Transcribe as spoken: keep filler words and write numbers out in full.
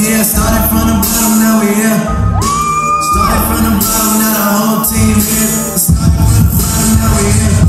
Yeah, started from the bottom, now we here. Started from the bottom, now the whole team here. Started from the bottom, now we here.